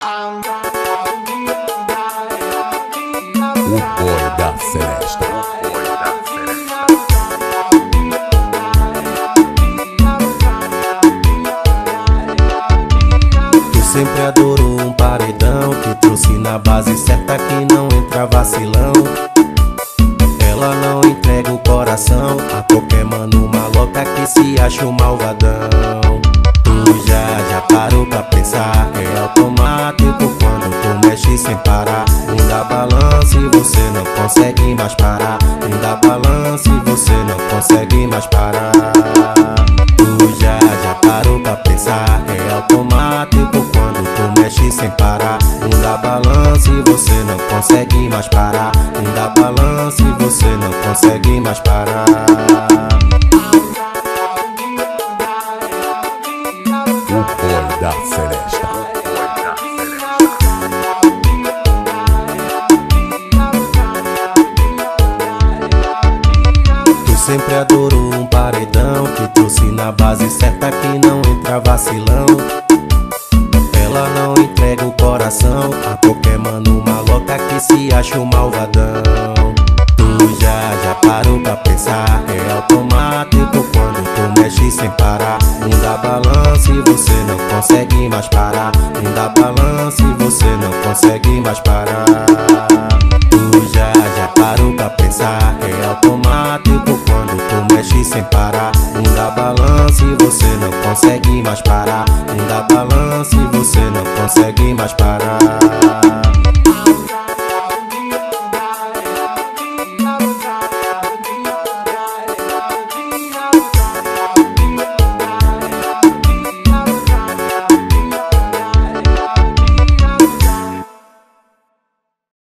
O Boy da Celeste. Tu sempre adorou um paredão que trouxe na base certa que não entra vacilão. Ela não entrega o coração a qualquer mano maloca que se acha um malvadão. Tu já parou pra pensar, é automático quando tu mexe sem parar. Não dá balanço e você não consegue mais parar. Não dá balanço e você não consegue mais parar. Tu já parou pra pensar, é automático quando tu mexe sem parar. Não dá balanço e você não consegue mais parar. Não dá balanço e você não consegue mais parar. O Boy da Celeste. Tu sempre adorou um paredão que trouxe na base certa que não entra vacilão. Ela não entrega o coração a qualquer mano maloca que se acha um malvadão. Tu já parou pra pensar, é automático quando tu mexe sem parar. Não dá balanço e você não consegue mais parar. Não dá balanço e você não consegue mais parar. Tu já parou pra pensar, é automático quando tu mexe sem parar. Não dá balanço e você não consegue mais parar. Não dá balanço e você não consegue mais parar.